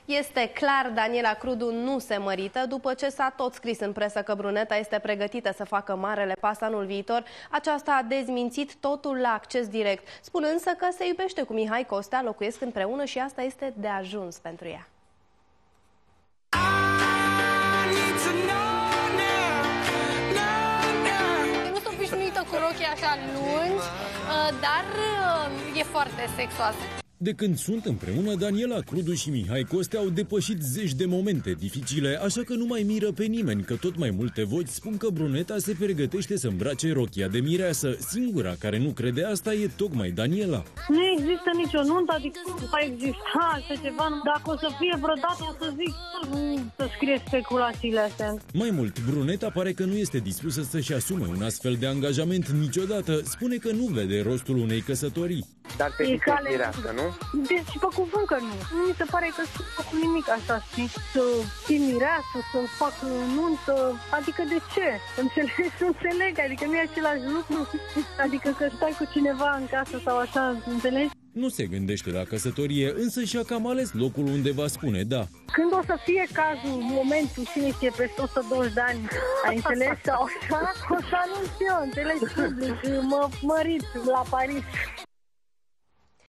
Este clar, Daniela Crudu nu se mărită. După ce s-a tot scris în presă că bruneta este pregătită să facă marele pas anul viitor, aceasta a dezmințit totul la Acces Direct, spunând însă că se iubește cu Mihai Costea, locuiesc împreună și asta este de ajuns pentru ea. Nu sunt obișnuită cu rochii așa lungi, dar e foarte sexoasă. De când sunt împreună, Daniela Crudu și Mihai Costea au depășit zeci de momente dificile, așa că nu mai miră pe nimeni că tot mai multe voci spun că bruneta se pregătește să îmbrace rochia de mireasă. Singura care nu crede asta e tocmai Daniela. Nu există nicio nuntă, adică nu va exista așa ceva. Dacă o să fie vreodată, o să zic să scrie speculațiile astea. Mai mult, bruneta pare că nu este dispusă să-și asume un astfel de angajament niciodată. Spune că nu vede rostul unei căsătorii. Dar te mireasă, nu? Deci, pe cuvânt că nu. Nu mi se pare că să fac nimic așa, știi? Să fii mireasă, să fac nuntă. Adică de ce? Înțelegi? Nu înțeleg, adică nu e același lucru. Adică că stai cu cineva în casă sau așa, înțelegi? Nu se gândește la căsătorie, însă și-a cam ales locul unde va spune da. Când o să fie cazul, momentul, cine știe, peste 120 de ani, ai înțeles? Sau așa, o să anunț eu, înțelegi? Public, mă mărit la Paris.